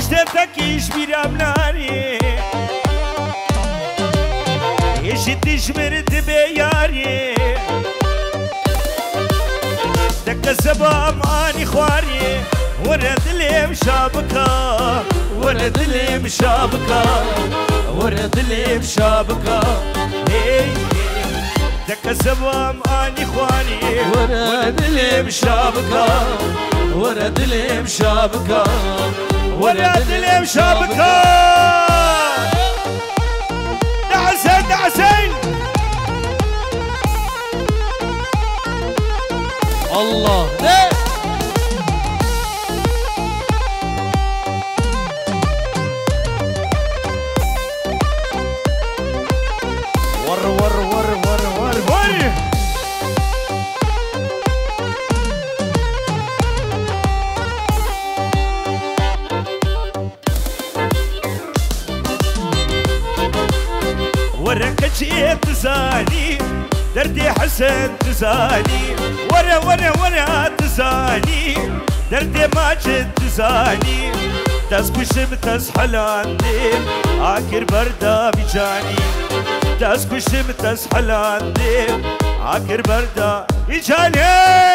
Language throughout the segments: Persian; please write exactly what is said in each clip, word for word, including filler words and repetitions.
تكيش بيرام ناري يجي تجمرت بياري دك الزبام اني خواري ورد لي مشابكة ورد لي مشابكة ورد لي مشابكة دك الزبام اني خواري ورد لي مشابكة ورد لي مشابكة ورد لي مشابكة دعسين دعسين الله ليه ور ور ور ور ور ور ورك جيت تزاني دردي حسن تزاني ورا ورا ورا تزاني دردي ماجد تزاني تسكشم تسحل عندي عاكر بردا بجاني تسكشم تسحل عندي عاكر بردا بجاني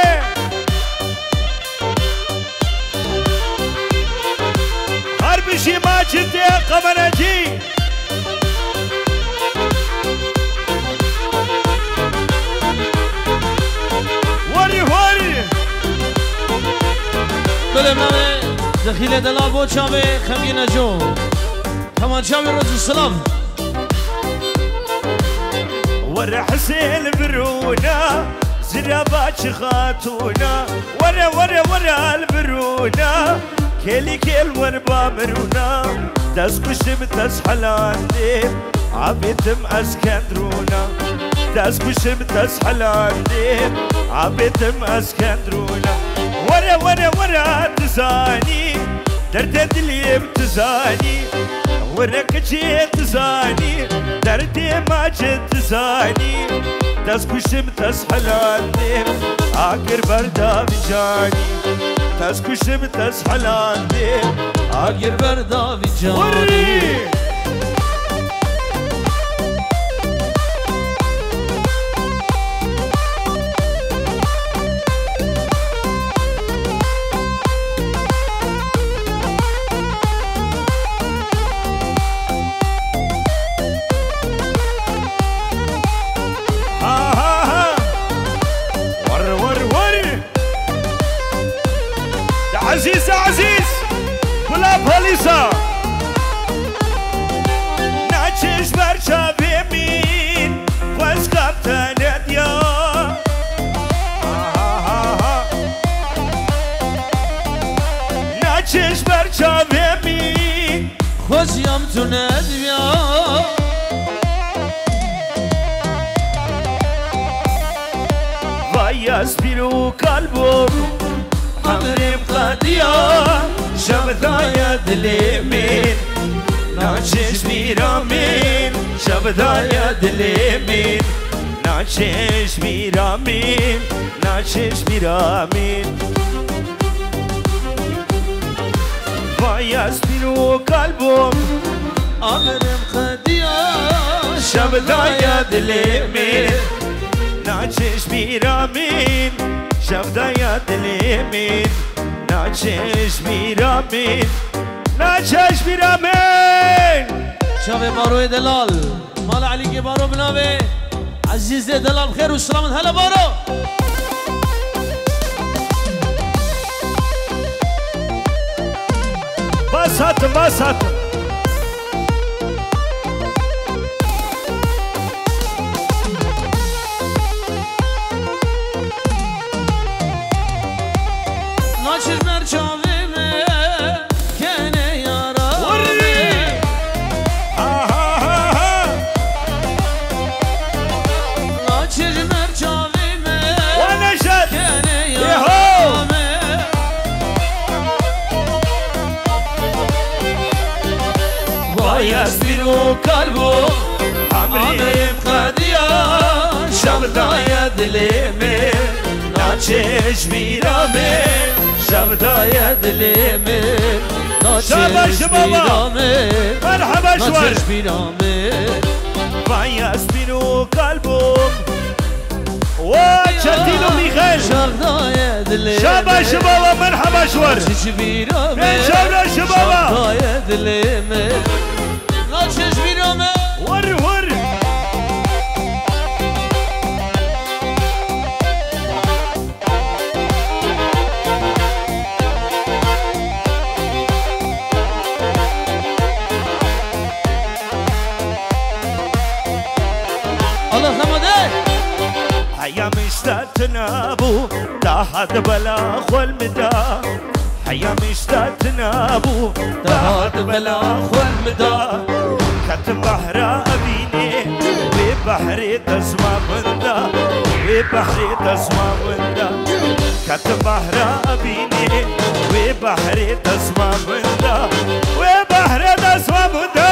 هربشي ماجد يا قمرجي وري وري بله منه دخیل دلال بود شامه خمی نجوم کمان شامه رجل السلام ورا حسين برونا زرابات خاتونا ورا ورا ورا البرونا كيلي كيل وربا مرونا تسكشم تسحلاني عبيتم اسكندرونا تسكشم تسحلاني عبيتم اسكندرونا ورا ورا ورا تزاني درد اللي بتزاني ورك جيت تزاني دردي ما جيت تزاني تسكشم تسحلاني عاكر بردا بجاني تسكشم تسحلاني عاكر بردا بجاني عزيز عزيز ولا بوليسا ناتشش برشا بيمين واسكبت ناديا ناتشش برشا بيمين خوش يوم تناديا vaya spiro kalbo عمرم قاديا شبدايا دلي مين ناچش ميرامين شبدايا دلي مين ناچش ميرامين ناچش ميرامين vaya spiro kalbo عمرم قاديا شبدايا دلي مين ناچش ميرامين شبدايا دلي مين ناچش ميرامين ناچش ميرامين شافي بارو دلال مال عليك بارو بناوي عزيز دلال بخير والسلام هلا بارو بسات بسات ناشر مرچاوي مي كنه يارا ها ها ها ها ناشر مرچاوي مي وانا شد كنه يارا vaya spiro kalbo عمرم قاديا شبدايا دلي مين ناچش ميرامين شبدايا دلي مين شاباش بابا مرحبا شوار ناچش بیرامه وای اسبینو قلبم وچتيلو ميخيل شغدايا دلي شابا شبابا مرحبا شوار ناچش بیرامه شابا شبابا شغدايا دلي ناچش بیرامه ور ور الله خمده حيا مشتاتنا ابو تحت بلا خول مدا حيا مشتاتنا ابو تحت بلا خول مدا كتم بحر ابيني وبحر تسمع بندا وبحر تسمع بندا كتم بحر ابيني وبحر تسمع بندا وبحر تسمع بندا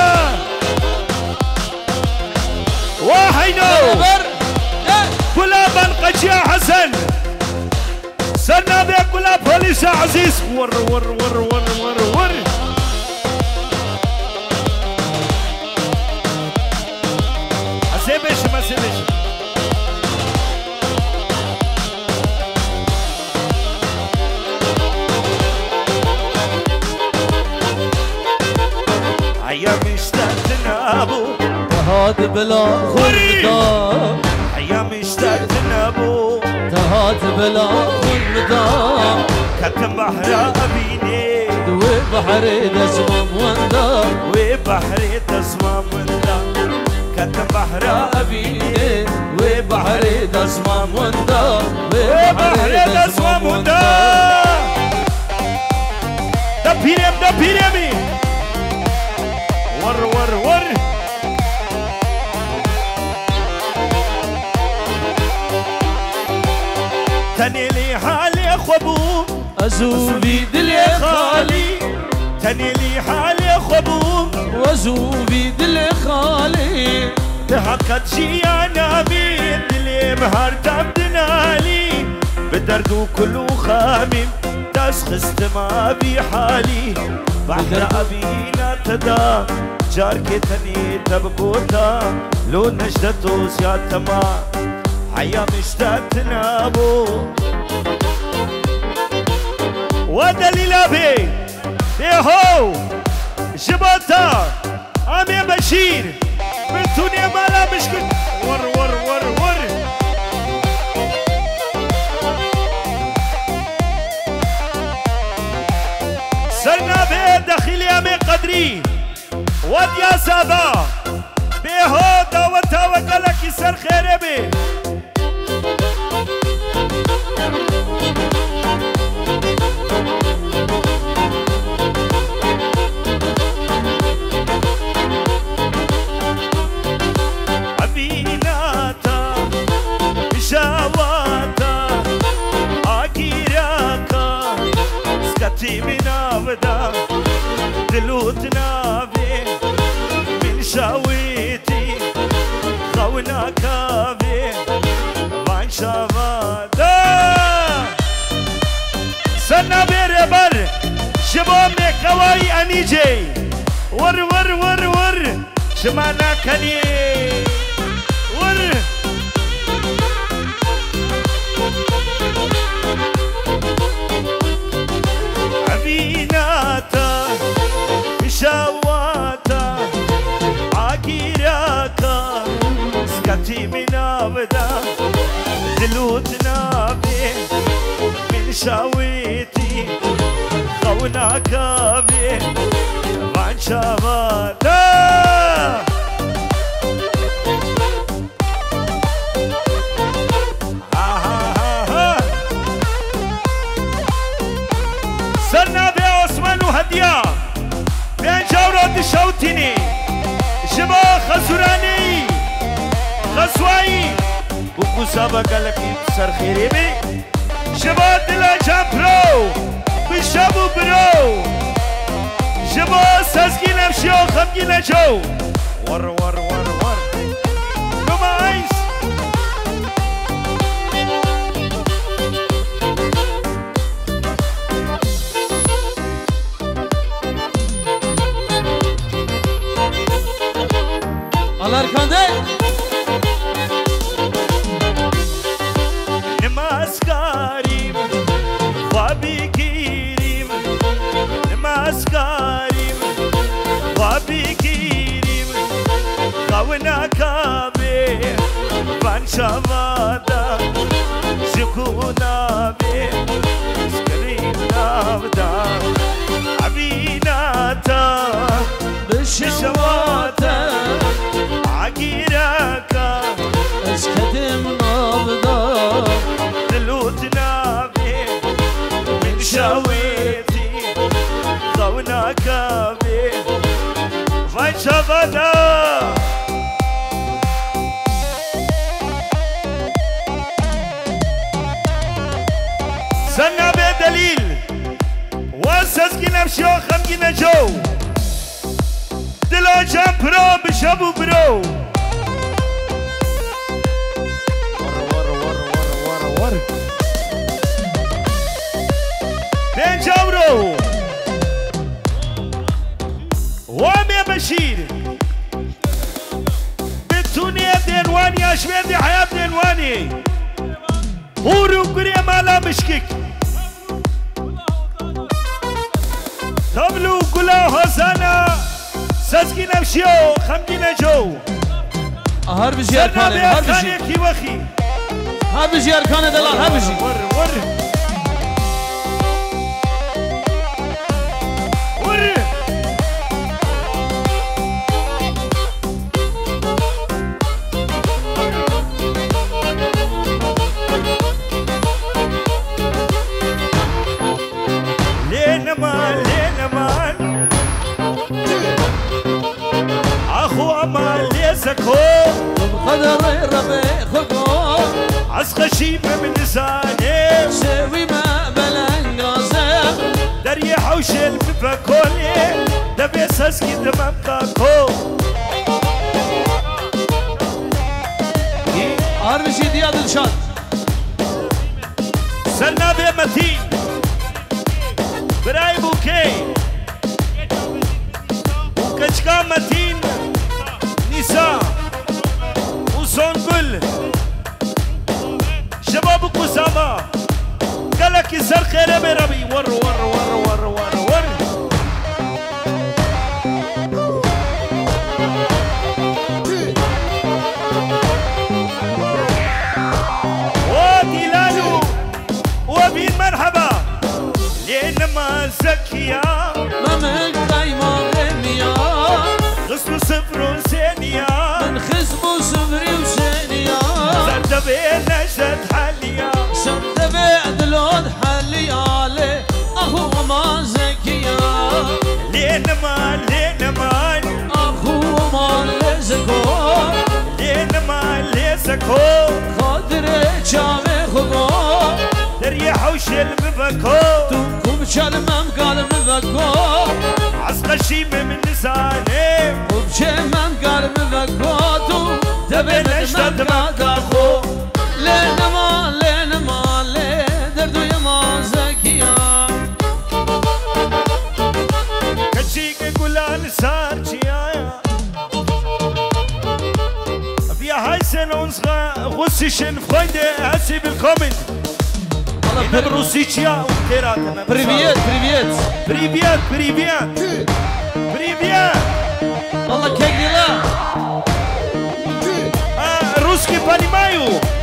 وحينو كلا بنقش يا حسن سرنا بيك كلا بوليس عزيز ور ور ور ور ور ور اسيبش ما اسيبش هيا مشتاقنا ابو تهاد بلا خلدا هيا مشتاقنا ابو تهاد بلا خلدا كتم بحر ابيني دوي بحر دسمم وندا وبحر تسمع مندا كتم بحر أبيني وبحر دسمم وندا وبحر تسمع مندا ده بيرم ده بيرمي ور ور ور تاني لي حالي خبو أزوبي دلي خالي تاني لي حالي خبو وزوبي دلي خالي تحقت شي انا بيد اللي مهار تبدنالي بدردو كله خامم تسخست ما بي حالي بحر ابينا تدا جارك تني تبقوتا لو نجدتو سياتما حيا مشتاقتنا ابو ودليل ابي بيهو جبتا امي بشير بنتوني مالا مشكل ور ور ور ور سرنا بيه داخلي امي قدري ود يا سادا بيهو دعوتا وقالك يسر خيري بي أبيناتا جواتا أجيراكا سكتي منا بدا دلوتنا بي من شاويتي خونا كابي وان شوادا سنة بيربر شباب مكواي أنيجي ور ور ور ور شمانا كني ور عبيناتا شواتا عقيراتا سكتي منا بدا دلوتنا بي من شاويتي خونا كابي وان شواتا سرنا بي عثمان وهدية بين جورة الشوتيني شبا خسراني خسوائي وكسابة لك سر خيري بي شبا دلا جامبرو بشابو برو شبا سازكي نفشيو خمجي نجو ور ور ور ور نما ايس الله ركانده نمازكاريم وابيكيريم نمازكاريم وابيكيريم قونا كابي فانشامادا شكونا بي سكرينا بدا عبيناتا بشواتا عقيركا اسكتم نبضا دلوتنا بي من شويتي خوناك بي فانشامادا سنة بدليل واسسكنا بشو خمجنا جو دلو جام برو بشابو برو ور ور ور ور ور بين جاورو وامي بشير بتوني دينواني اشويدي حياة دينواني هورو قرية مالا مشكك تبلو قلا هزانا سسكي نفشيو خمجينا جو هر بجي اركانه هر بجي كي وخي هر بجي اركانه دلال هر بجي ور ور ور لين مان لين مان اخو امان ليسكو بقدر ربي خلقو عسخشيب من لساني سوي ما بلان راسك دري حوش الفكولي دبي سسكي دمام كاكو هر بجي دياد الشاد سرنا بمتين براي بوكي وكشكا متين نساء وسنبل شباب قسامة قالك يسر خير يا ربي ور ور ور ور ور ور وديلانو وبين مرحبا لين ما زكيا ما من قايمة غنيا غصن صفر وسينيا من خصب وصبري وسينيا سرد بين نجد حاليا سد بعد لون حلي علي اخو ما زكيا لين ما لين ما اخو ما لزكو لين ما ليسكو خاطر جامي خبو دري حوش المفكو تنكم شلمم قال مفكو عسقشي من لساني وبشمم قال مفكو تبي نشتد معك اخو لين ما لين ما لين دردو يا ما زكيا كشيك قولان صار جيايا بيا هاي سنة ونصغى غسيشن فايدة هسي بالكومنت إنا بروسيتشيا وكيراتنا بريفيت بريفيت بريفيت بريفيت بريفيت والله كيك لا آه روسكي понимаю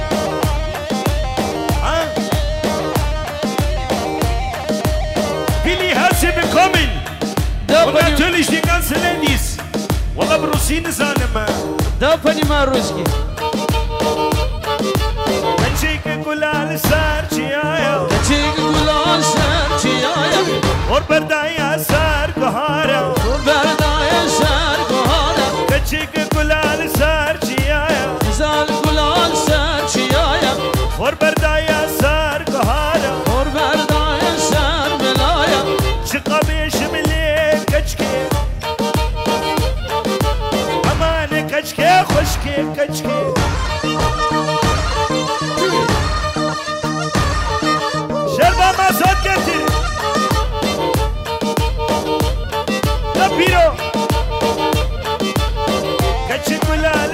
آه Billy هسي بالكومنت да Und natürlich die ganzen Ladies والله بروسين زانما да понимаю русский كشيك قولان صار جيايا كشيك قولان صار جيايا وبردايا صار قهارا وبردايا صار قهارا كشيك قولان صار جيايا زال قولان صار جيايا وبردايا صار قهارا وبردايا صار ملايا شقبيش ملي كشكي امان كشكي خشكي كشكي شربا ما صوت كتير لا بيرو كشك ولا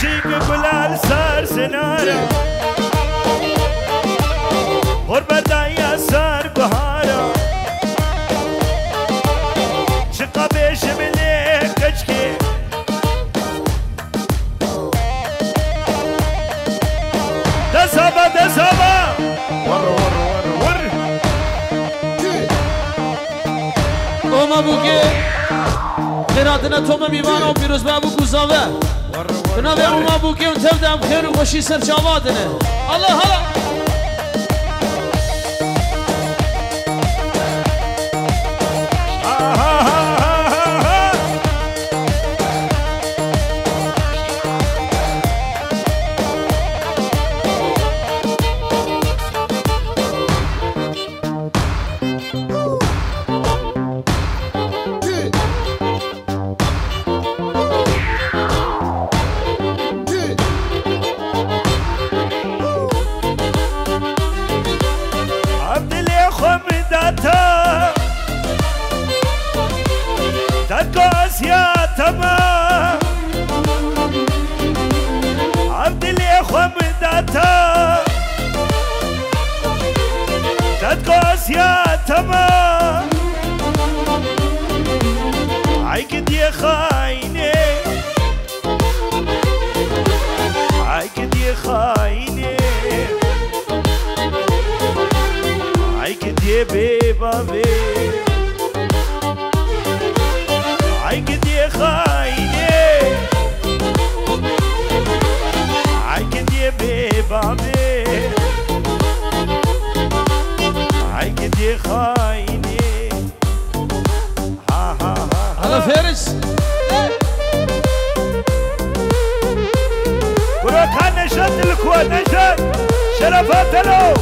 عشق گلال سر سنارا غربت یا سر بهارا شقا بیش ملی کچکی دسابا دسابا ور ور ور ور اوما بوگه خیراتنا توم میوانه و پیروز بابو گوزاوه بنابه اوما بوگه و تبدم خیر و خوشی سر چاوادنه الله هلا هلا فارس كان نشد الكوان نشد شرفات له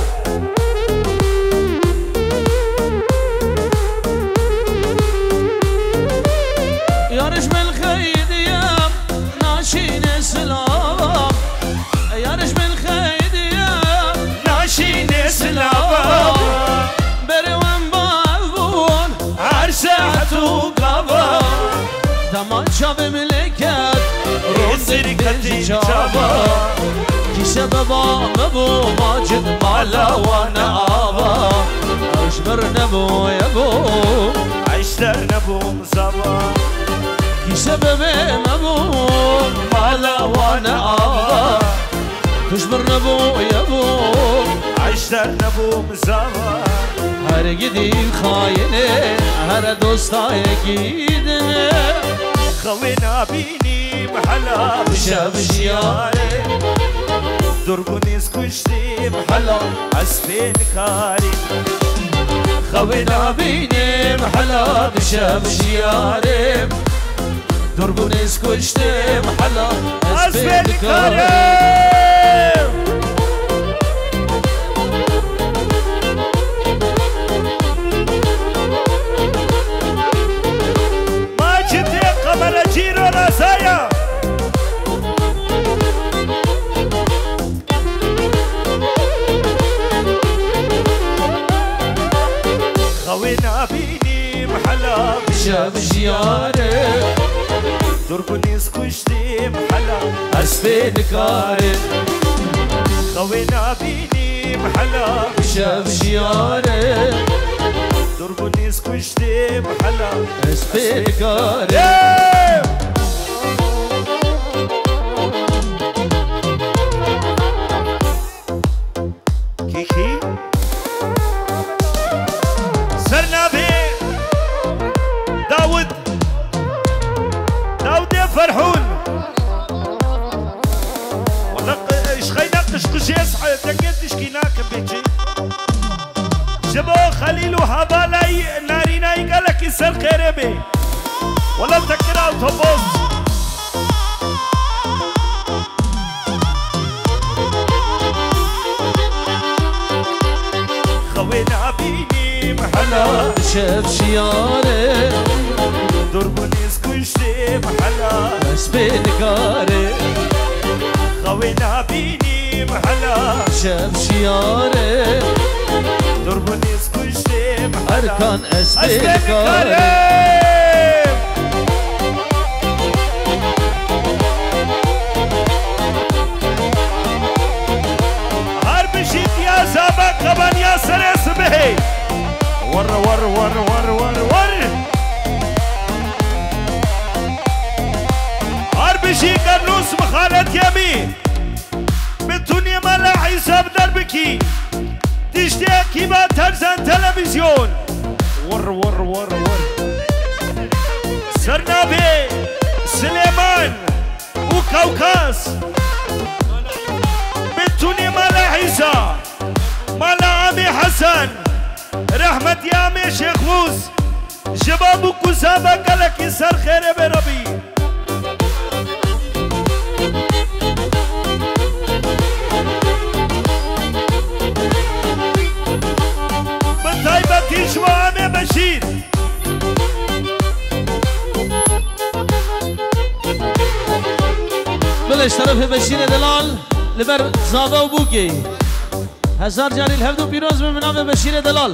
يا نجم الخيد يا ناشين سلام يا نجم الخيد يا ناشين سلام بروان بابون عرسات وقبا دمان شاب ملكات روزي كتي شابا كي سببا مبو ماجد مالا وانا آبا اشبر نبو يبو عشتر نبو مصابا كي سبب مبو مالا وانا آبا اشبر نبو يبو عشتر نبو مصابا هر گدی خاینه هر دوستای گیدنه خوینا بینیم حلا بشب جیاره درگونیز کشتیم حلا اسبین کاری خوینا بینیم حلا بشب جیاره درگونیز کشتیم حلا اسبین کاری جيرو راسايا خوينا بيني محلا بشاب جياره دربنيز كشتي محلا اسبين كاري خوينا بيني محلا بشاب جياره دربنيز كشتي محلا اسبين كاري كيكي سرنا بي داود داود يا فرحون والله ايش خينا قشقش يصحى تكيتش كيناك بيجي جبو خليل وهبالاي ناريناي قالك يسر خير بي والله تكرا اوتوبوس خوينا بيني محلا شاف شياره دربونيز كشتي محلا اسبين كاري خوينا بيني محلا شاف شياره دربونيز كشتي محلا اركان اسبين كاري عادي بتوني مالا حساب دربكي تشتاكي با ترزان تلفزيون ور ور ور ور سرنابي سليمان وكوكاس بتوني مالا عيسى مالا عمي حسن رحمة يا عمي شيخ موس شباب كسابة قالك يسر خير بربي بالطيبة تيشوى عمي بشير بلش طرف بشیر دلال لبر زاوه و بوکی هزار جاری الهفدو پیروز به منام بشیر دلال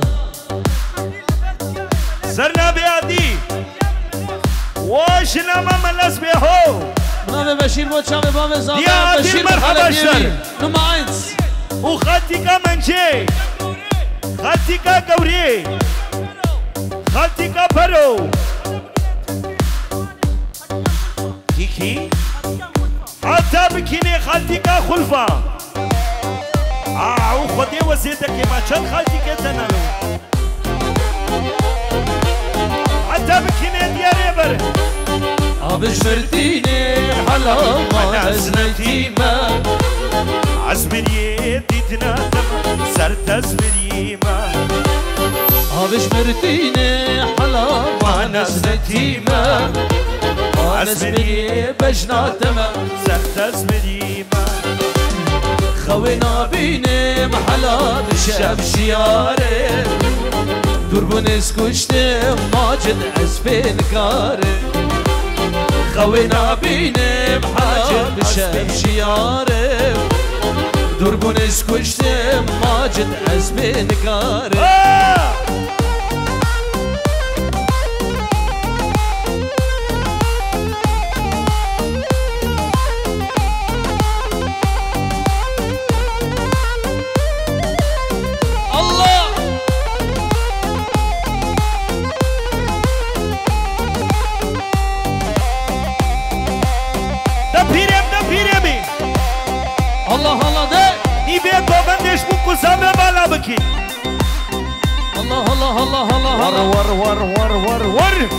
سرنا بیادی واش نما ملس بیهو منام بشیر بود شام بام زاوه یا بشیر مرحبا شر نماینس و خطی کا منچه خطی کا گوری خطی کا پرو کی کی حتى بكيني خالتك خلفة آه وخدي وزيتك ما كان خالتك تنالو حتى بكيني دياري بر آبش مرتيني حلا ما عزنتي ما عزمري ديتنا دم سرت عزمري ما آبش مرتيني حلا ما عزنتي ما عزمري بجناتما سرت عزمري ما خوينا بيني محلا بشام شياري دربونس كشتي ماجد عزبين كاري خوينا بيني محلا بشام شياري دربونس كشتي ماجد عزبين كاري آه! الله الله ده نيبي بابندش بوكو سامي بالا بكي الله الله الله الله ور ور ور ور ور ور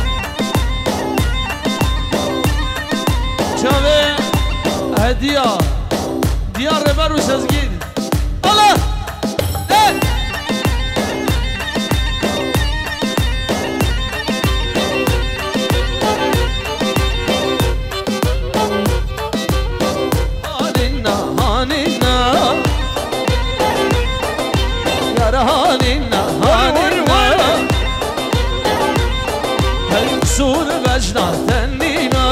شوفي هدية ديار ربر وسزجين الله ده كسور وجنا تنينا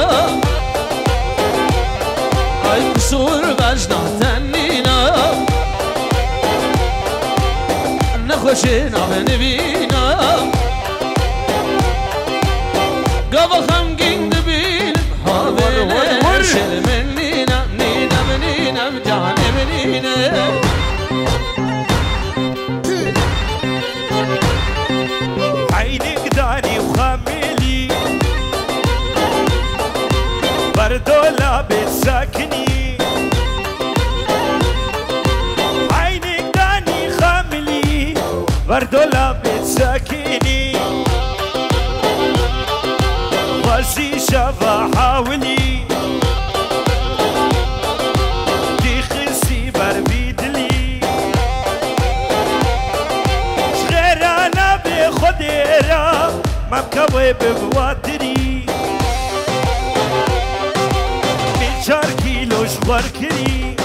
اي كسور وجنا تنينا نخوشينا بنبينا قبل خمقين دبين حابينا شل منينا منينا منينا بجاني منينا عينك داني وخاملي بردولا بتساكني عينك داني خاملي بردولا بتساكني واسي شافا حاولي تخسي بربيدلي صغير انا بخديرة ما مكوي ببواتري بشار كيلو شغر كري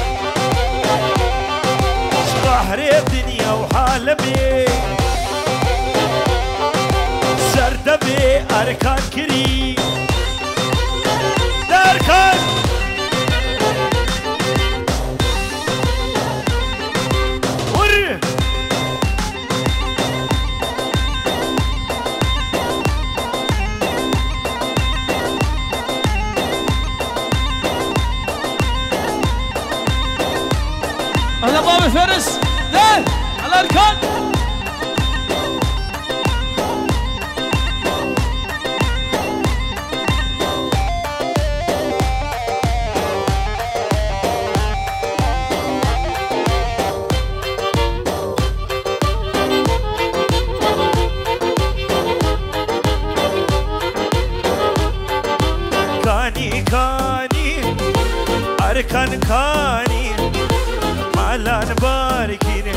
شغحري الدنيا وحالمي سردبي أركان كري داركان ور على باب فارس ده على الاركان مالان كاني مالان باركيني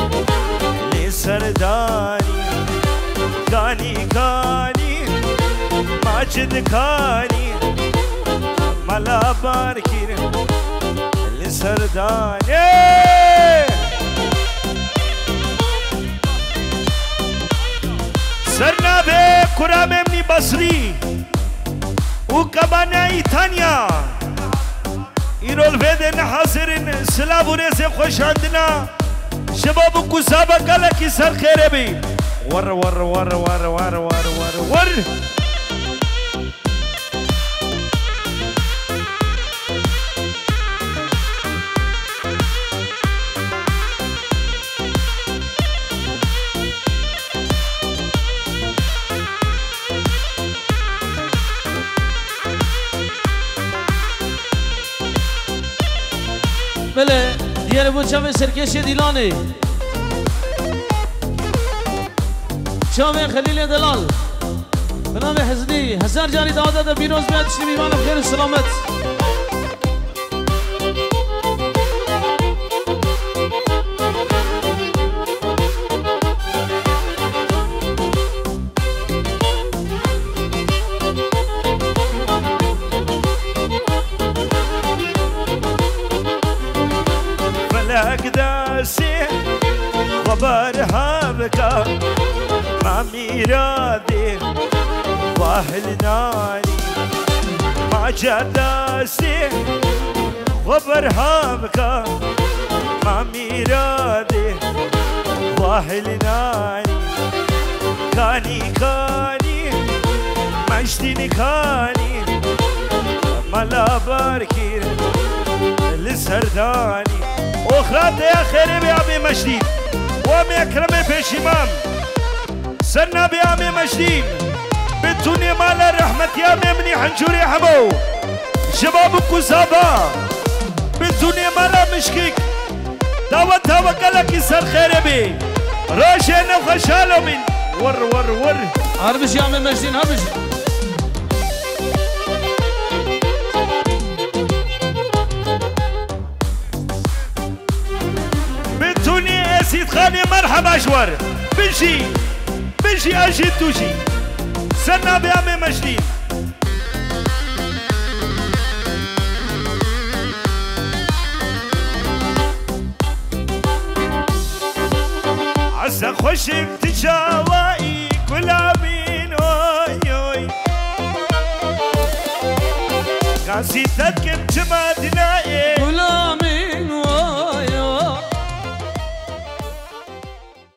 لسرداني كاني كاني ماجد كاني مالا باركيني لسرداني سرنا به كرام ابن بصري وكبانا إيطانيا إيرول فيدن حاضرين سلام ورزق خوش عندنا شباب كوسابا قال كي سر خير بي ور ور ور ور ور ور ور ور بله دیگر بود شام سرکش دیلانه شام خلیل دلال به نام حزنی هزار جاری داده بیروز بیاد شنی میمانم خیر و سلامت أقداسي خبرها بكا ما ميرادي واهل ناني ما جداسي خبرها بكا ما ميرادي واهل ناني كاني كاني مجدني كاني ملا باركي لسرداني أخرى يا خير بيعمي مجدين وامي أكرمي بيشيمام سنة بيعمي مجدين بتوني مال الرحمة يا ميمني حنجوري حمو شباب كوزابا بتوني مال مشكيك دعوت توكلك يسر خير بي راشينا وخشالو من ور ور ور هربش يعمي مجدين هربش سيد خاني مرحبا شوار بنشي بنشي اجي توشي سرنا بيامي مجدين عسى خوش بتجاوائي كلا بين اوي اوي قاسي تدكم جمادنائي